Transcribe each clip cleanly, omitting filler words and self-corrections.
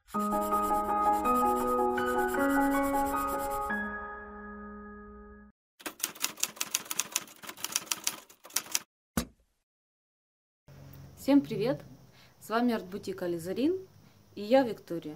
Всем привет! С вами арт-бутик Ализарин и я Виктория.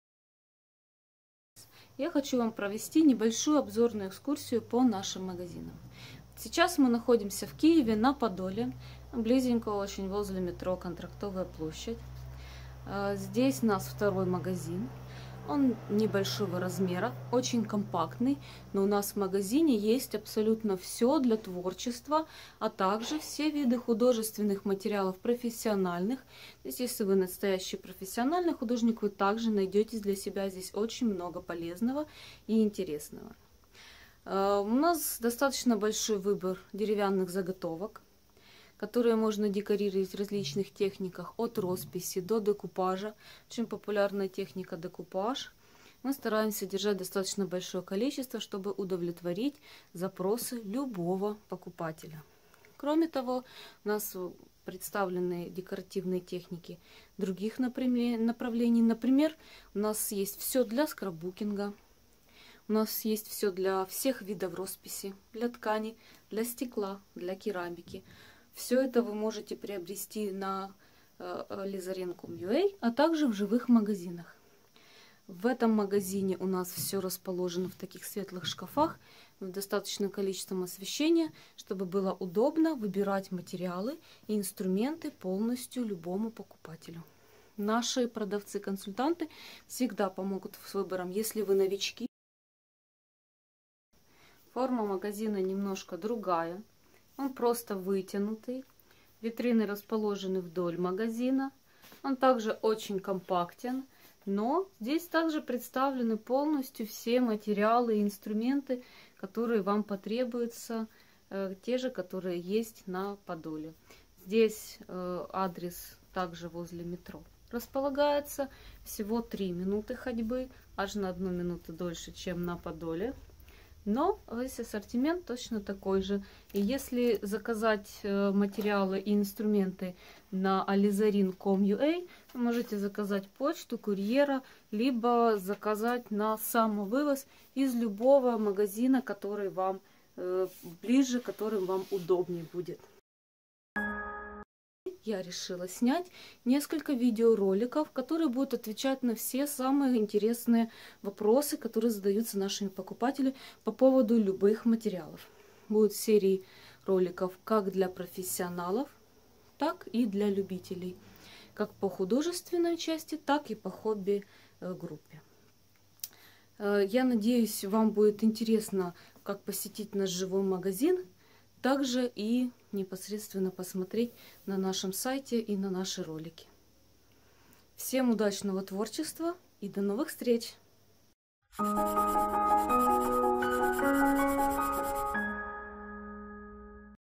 Я хочу вам провести небольшую обзорную экскурсию по нашим магазинам. Сейчас мы находимся в Киеве на Подоле, близенько очень возле метро Контрактовая площадь. Здесь у нас второй магазин. Он небольшого размера, очень компактный, но у нас в магазине есть абсолютно все для творчества, а также все виды художественных материалов профессиональных. То есть, если вы настоящий профессиональный художник, вы также найдете для себя здесь очень много полезного и интересного. У нас достаточно большой выбор деревянных заготовок, которые можно декорировать в различных техниках, от росписи до декупажа. Очень популярная техника декупаж. Мы стараемся держать достаточно большое количество, чтобы удовлетворить запросы любого покупателя. Кроме того, у нас представлены декоративные техники других направлений. Например, у нас есть все для скраббукинга. У нас есть все для всех видов росписи, для ткани, для стекла, для керамики. Все это вы можете приобрести на alizarin.com.ua, а также в живых магазинах. В этом магазине у нас все расположено в таких светлых шкафах, в достаточном количестве освещения, чтобы было удобно выбирать материалы и инструменты полностью любому покупателю. Наши продавцы-консультанты всегда помогут с выбором, если вы новички. Форма магазина немножко другая. Он просто вытянутый. Витрины расположены вдоль магазина. Он также очень компактен. Но здесь также представлены полностью все материалы и инструменты, которые вам потребуются. Те же, которые есть на Подоле. Здесь адрес также возле метро располагается. Всего 3 минуты ходьбы. Аж на 1 минуту дольше, чем на Подоле. Но весь ассортимент точно такой же. И если заказать материалы и инструменты на alizarin.com.ua, вы можете заказать почту, курьера, либо заказать на самовывоз из любого магазина, который вам ближе, которым вам удобнее будет. Я решила снять несколько видеороликов, которые будут отвечать на все самые интересные вопросы, которые задаются нашими покупателями по поводу любых материалов. Будут серии роликов как для профессионалов, так и для любителей. Как по художественной части, так и по хобби-группе. Я надеюсь, вам будет интересно, как посетить наш живой магазин, также и непосредственно посмотреть на нашем сайте и на наши ролики. Всем удачного творчества и до новых встреч!